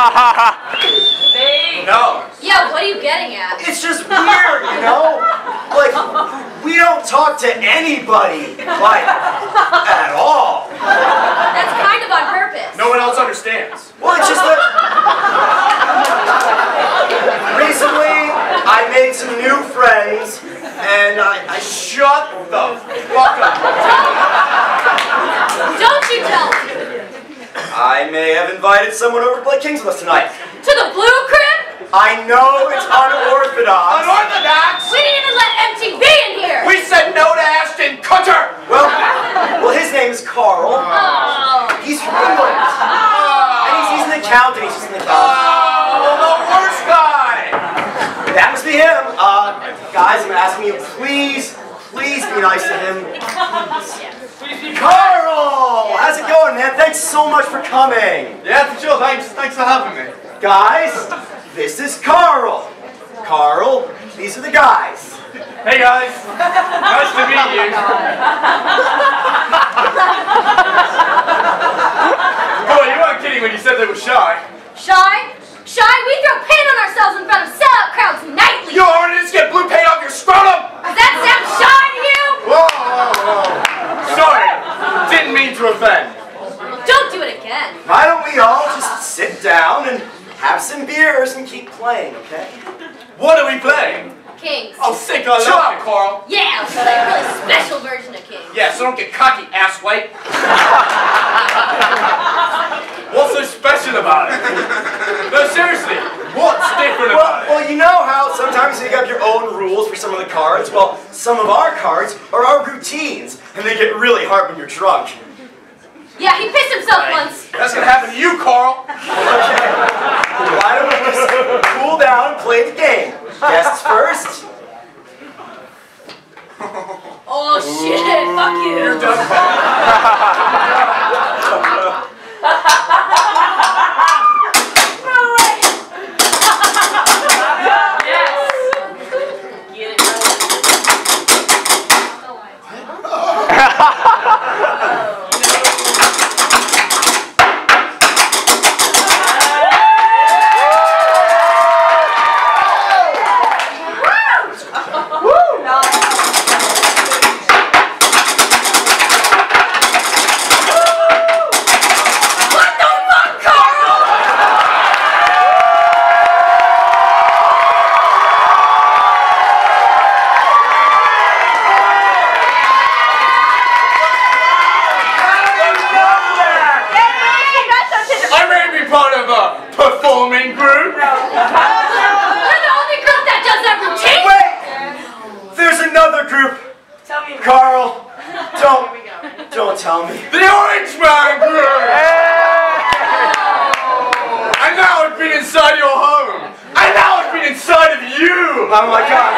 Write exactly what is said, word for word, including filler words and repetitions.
No. Yeah, what are you getting at? It's just weird, you know? Like, we don't talk to anybody, like, at all. That's kind of on purpose. No one else understands. Well, it's just that recently I made some new friends, and I, I Shut the fuck up. Don't you tell me. I may have invited someone over to play Kings with us tonight. To the Blue Crib? I know it's unorthodox. Unorthodox? We didn't even let M T V in here. We said no to Ashton Kutcher. Well, well, his name is Carl. Oh. He's from England. And he's, he's an accountant. He's just an accountant. Oh, the worst guy. That must be him. Uh, guys, I'm asking you, please, please be nice to him. Carl! How's it going, man? Thanks so much for coming. Yeah, for sure. Thanks. Thanks for having me. Guys, this is Carl. Carl, these are the guys. Hey guys. Nice to meet you. Boy, you weren't kidding when you said they were shy. Shy? Shy? We throw paint on ourselves in front of sellout crowds nightly. You already just get blue paint off your scrotum. Does that sound shy to you? Whoa, whoa, whoa. Sorry. Didn't mean to offend. Well, don't do it again. Why don't we all just sit down and have some beers and keep playing, okay? What are we playing? Kings. Oh, sick. I Shut love up. it, Carl. Yeah, it's like a really special version of Kings. Yeah, so don't get cocky, asswipe. What's so special about it? No, seriously, what's different Well, about it? well, you know how sometimes you have your own rules for some of the cards? Well, some of our cards are our routines, and they get really hard when you're drunk. Yeah, he pissed himself once. That's gonna happen to you, Carl. Okay. Why don't we just cool down and play the game? Guests first. Oh shit, fuck you. You're done, Carl. Performing group? You're the only group that does that routine? Wait! There's another group. Tell me. Carl, don't, don't tell me. The Orange Man group! And now it's been inside your home. And now it's been inside of you. Oh my God.